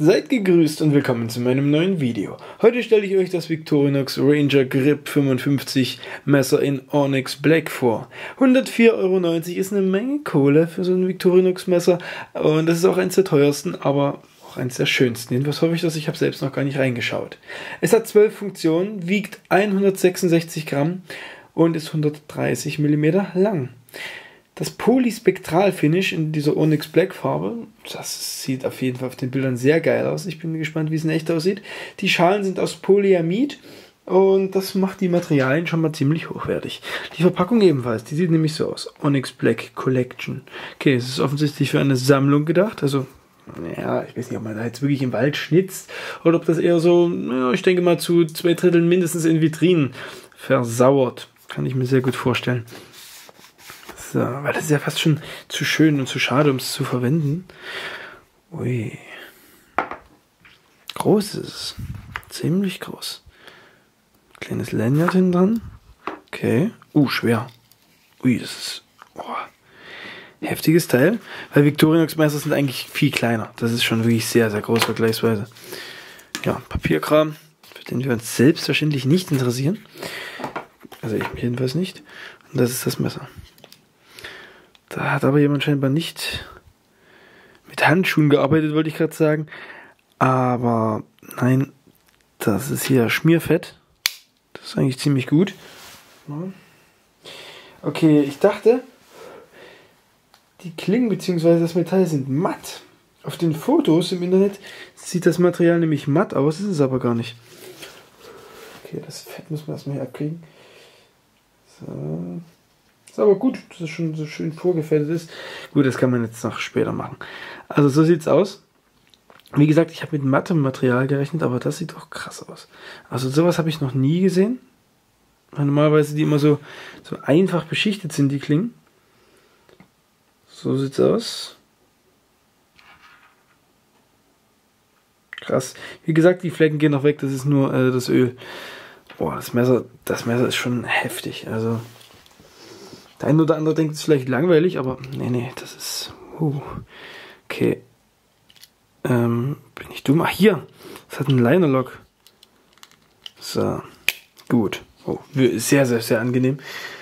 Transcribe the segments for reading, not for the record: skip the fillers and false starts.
Seid gegrüßt und willkommen zu meinem neuen Video. Heute stelle ich euch das Victorinox Ranger Grip 55 Messer in Onyx Black vor. 104,90 € ist eine Menge Kohle für so ein Victorinox Messer und das ist auch eines der teuersten, aber auch eines der schönsten. Jedenfalls hoffe ich, dass ich habe selbst noch gar nicht reingeschaut. Es hat 12 Funktionen, wiegt 166 Gramm und ist 130 mm lang. Das Polyspektral-Finish in dieser Onyx Black Farbe, das sieht auf jeden Fall auf den Bildern sehr geil aus. Ich bin gespannt, wie es in echt aussieht. Die Schalen sind aus Polyamid und das macht die Materialien schon mal ziemlich hochwertig. Die Verpackung ebenfalls, die sieht nämlich so aus. Onyx Black Collection. Okay, es ist offensichtlich für eine Sammlung gedacht, also ja, ich weiß nicht, ob man da jetzt wirklich im Wald schnitzt oder ob das eher so, ja, ich denke mal zu 2/3 mindestens in Vitrinen versauert. Kann ich mir sehr gut vorstellen. So, weil das ist ja fast schon zu schön und zu schade, um es zu verwenden. Ui. Groß ist es. Ziemlich groß. Kleines Lanyard hinten dran. Okay. Schwer. Ui, das ist heftiges Teil. Weil Victorinox Messer sind eigentlich viel kleiner. Das ist schon wirklich sehr, sehr groß vergleichsweise. Ja, Papierkram, für den wir uns selbstverständlich nicht interessieren. Also ich jedenfalls nicht. Und das ist das Messer. Da hat aber jemand scheinbar nicht mit Handschuhen gearbeitet, wollte ich gerade sagen. Aber nein, das ist hier Schmierfett. Das ist eigentlich ziemlich gut. Okay, ich dachte, die Klingen bzw. das Metall sind matt. Auf den Fotos im Internet sieht das Material nämlich matt aus, ist es aber gar nicht. Okay, das Fett müssen wir erstmal hier abkriegen. So. Ist aber gut, dass es schon so schön vorgefettet ist. Gut, das kann man jetzt noch später machen. Also so sieht es aus. Wie gesagt, ich habe mit mattem Material gerechnet, aber das sieht doch krass aus. Also sowas habe ich noch nie gesehen. Weil normalerweise die immer so einfach beschichtet sind, die Klingen. So sieht es aus. Krass. Wie gesagt, die Flecken gehen noch weg, das ist nur das Öl. Boah, das Messer ist schon heftig. Also der eine oder andere denkt, es ist vielleicht langweilig, aber nee, das ist... Okay. Bin ich dumm? Ach, hier. Das hat einen Liner-Lock. So. Gut. Sehr, sehr, sehr angenehm.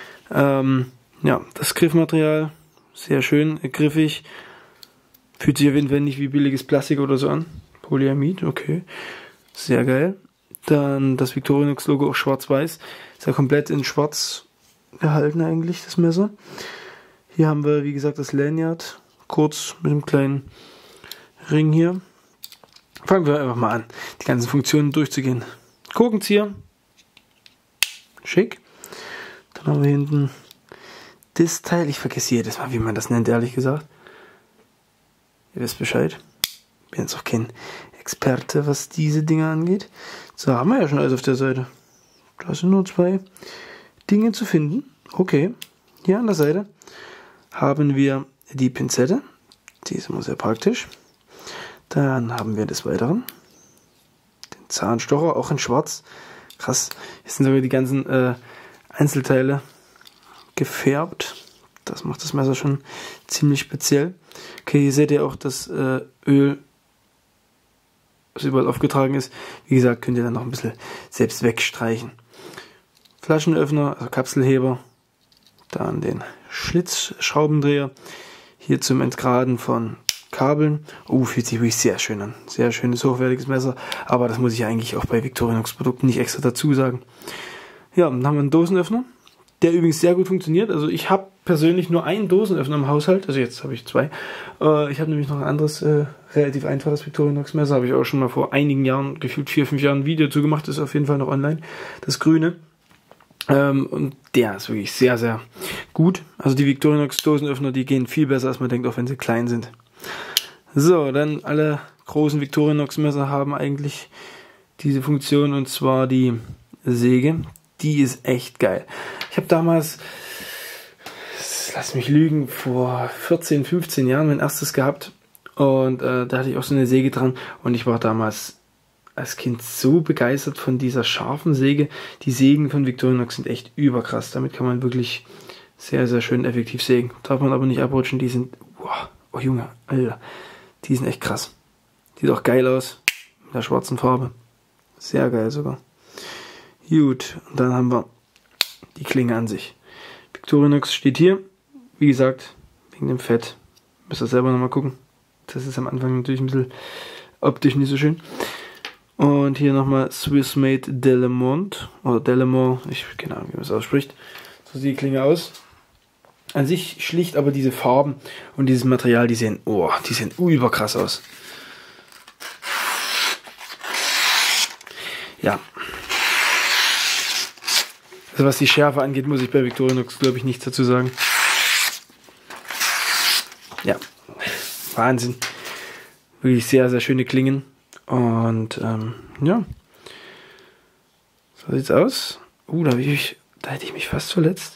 Ja, das Griffmaterial. Sehr schön, griffig. Fühlt sich auf jeden Fall nicht wie billiges Plastik oder so an. Polyamid, okay. Sehr geil. Dann das Victorinox-Logo auch schwarz-weiß. Ist ja komplett in schwarz gehalten eigentlich, das Messer. Hier haben wir, wie gesagt, das Lanyard, kurz mit einem kleinen Ring hier. Fangen wir einfach mal an, die ganzen Funktionen durchzugehen. Korkenzieher, schick. Dann haben wir hinten das Teil, ich vergesse jedes Mal, wie man das nennt, ehrlich gesagt. Ihr wisst Bescheid. Ich bin jetzt auch kein Experte, was diese Dinge angeht. So, haben wir ja schon alles auf der Seite. Da sind nur 2 Dinge zu finden. Okay, hier an der Seite haben wir die Pinzette. Die ist immer sehr praktisch. Dann haben wir des Weiteren den Zahnstocher, auch in schwarz. Krass, hier sind sogar die ganzen Einzelteile gefärbt. Das macht das Messer schon ziemlich speziell. Okay, hier seht ihr auch das Öl, was überall aufgetragen ist. Wie gesagt, könnt ihr dann noch ein bisschen selbst wegstreichen. Flaschenöffner, also Kapselheber, dann den Schlitzschraubendreher, hier zum Entgraden von Kabeln. Fühlt sich wirklich sehr schön an. Sehr schönes, hochwertiges Messer, aber das muss ich eigentlich auch bei Victorinox Produkten nicht extra dazu sagen. Ja, dann haben wir einen Dosenöffner, der übrigens sehr gut funktioniert. Also ich habe persönlich nur einen Dosenöffner im Haushalt, also jetzt habe ich 2. Ich habe nämlich noch ein anderes, relativ einfaches Victorinox Messer, habe ich auch schon mal vor einigen Jahren, gefühlt 4-5 Jahren ein Video zu gemacht, ist auf jeden Fall noch online, das grüne. Und der ist wirklich sehr, sehr gut. Also die Victorinox Dosenöffner, die gehen viel besser, als man denkt, auch wenn sie klein sind. So, dann alle großen Victorinox Messer haben eigentlich diese Funktion, und zwar die Säge. Die ist echt geil. Ich habe damals, lass mich lügen, vor 14, 15 Jahren mein erstes gehabt. Und da hatte ich auch so eine Säge dran. Und ich war damals als Kind so begeistert von dieser scharfen Säge. Die Sägen von Victorinox sind echt überkrass. Damit kann man wirklich sehr, sehr schön effektiv sägen. Darf man aber nicht abrutschen. Die sind, oh Junge, Alter, die sind echt krass. Sieht auch geil aus. Mit der schwarzen Farbe. Sehr geil sogar. Gut, und dann haben wir die Klinge an sich. Victorinox steht hier. Wie gesagt, wegen dem Fett. Müsst ihr selber nochmal gucken. Das ist am Anfang natürlich ein bisschen optisch nicht so schön. Und hier nochmal Swiss Made Delemont. Oder Delemont, ich keine Ahnung, wie man es ausspricht. So sieht die Klinge aus. An sich schlicht, aber diese Farben und dieses Material, die sehen überkrass aus. Ja. Also was die Schärfe angeht, muss ich bei Victorinox, glaube ich, nichts dazu sagen. Ja, Wahnsinn. Wirklich sehr, sehr schöne Klingen. Und ja, so sieht's aus. Da hätte ich mich fast verletzt.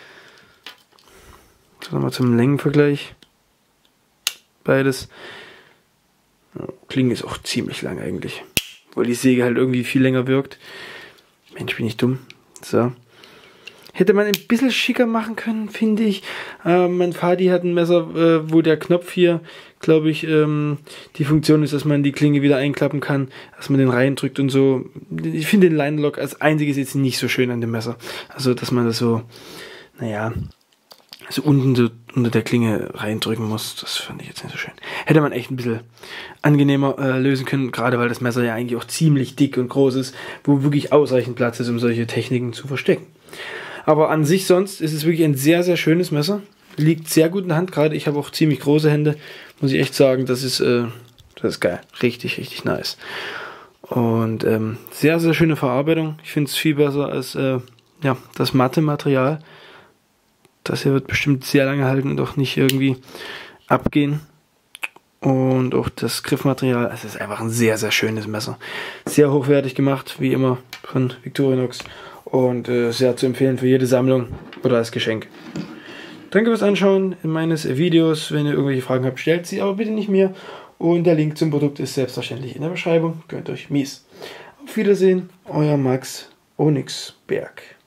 So, nochmal zum Längenvergleich. Beides. Klinge ist auch ziemlich lang eigentlich. Weil die Säge halt irgendwie viel länger wirkt. Mensch, bin ich dumm. So. Hätte man ein bisschen schicker machen können, finde ich. Mein Vati hat ein Messer, wo der Knopf hier, glaube ich, die Funktion ist, dass man die Klinge wieder einklappen kann, dass man den reindrückt und so. Ich finde den Line Lock als einziges jetzt nicht so schön an dem Messer. Also, dass man das so, naja, so unten so unter der Klinge reindrücken muss, das fand ich jetzt nicht so schön. Hätte man echt ein bisschen angenehmer lösen können, gerade weil das Messer ja eigentlich auch ziemlich dick und groß ist, wo wirklich ausreichend Platz ist, um solche Techniken zu verstecken. Aber an sich sonst ist es wirklich ein sehr, sehr schönes Messer. Liegt sehr gut in der Hand, gerade ich habe auch ziemlich große Hände, muss ich echt sagen, das ist geil. Richtig, richtig nice. Und sehr, sehr schöne Verarbeitung. Ich finde es viel besser als das matte Material. Das hier wird bestimmt sehr lange halten und auch nicht irgendwie abgehen. Und auch das Griffmaterial, es ist einfach ein sehr, sehr schönes Messer. Sehr hochwertig gemacht, wie immer von Victorinox. Und sehr zu empfehlen für jede Sammlung oder als Geschenk. Danke fürs Anschauen meines Videos. Wenn ihr irgendwelche Fragen habt, stellt sie, aber bitte nicht mir. Und der Link zum Produkt ist selbstverständlich in der Beschreibung. Gönnt euch mies. Auf Wiedersehen, euer Max Onyxberg.